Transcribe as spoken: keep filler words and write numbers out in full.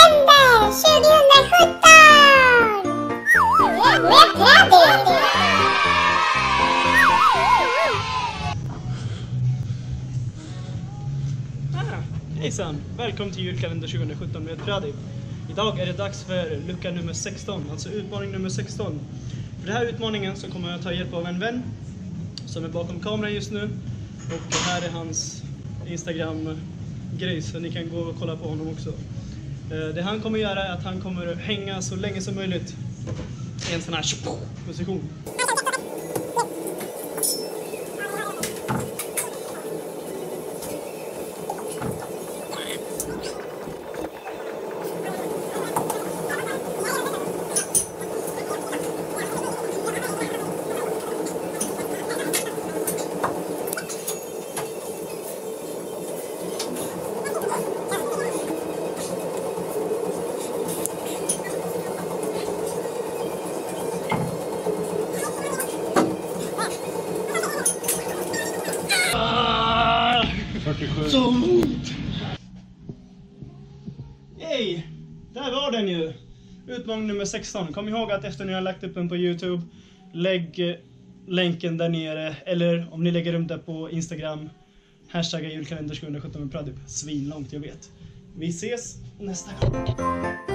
Julkalender tjugosjutton! Med Pradip! Ah, hejsan! Välkommen till julkalender tjugosjutton med Pradip. Idag är det dags för lucka nummer sexton, alltså utmaning nummer sexton. För den här utmaningen så kommer jag ta hjälp av en vän som är bakom kameran just nu. Och här är hans Instagram-grej, så ni kan gå och kolla på honom också. Det han kommer göra är att han kommer hänga så länge som möjligt i en sån här position. Så ont! Hej! Där var den ju! Utmaning nummer sexton. Kom ihåg att efter ni har lagt upp den på YouTube, lägg länken där nere. Eller om ni lägger upp det på Instagram, hashtagga julkalender tjugosjutton med Pradip. Svinlångt, jag vet. Vi ses nästa gång.